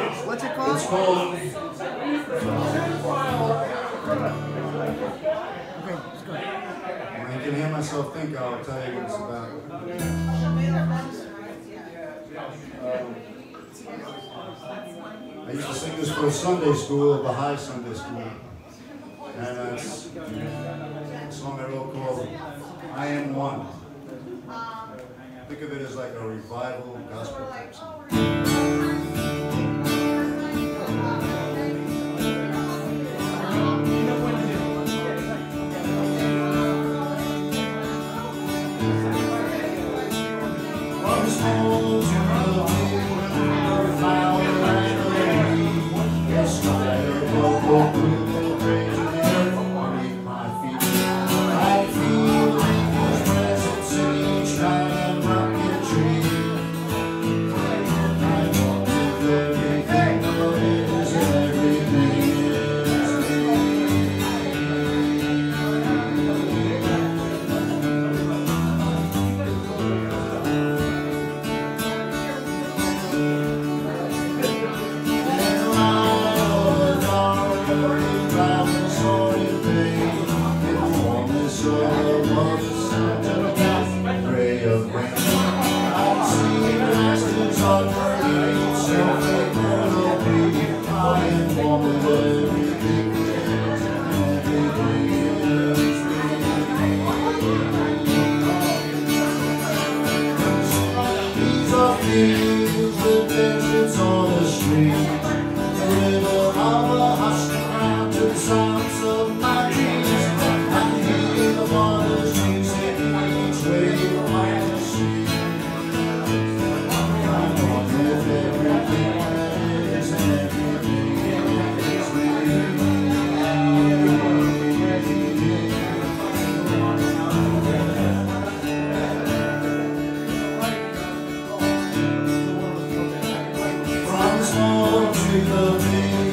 What's it called? It's called... Okay, let's go. When I can hear myself think, I'll tell you what it's about. I used to sing this for Sunday school, Bahai Sunday School. And that's a song I wrote called I Am One. Think of it as like a revival gospel type song. To the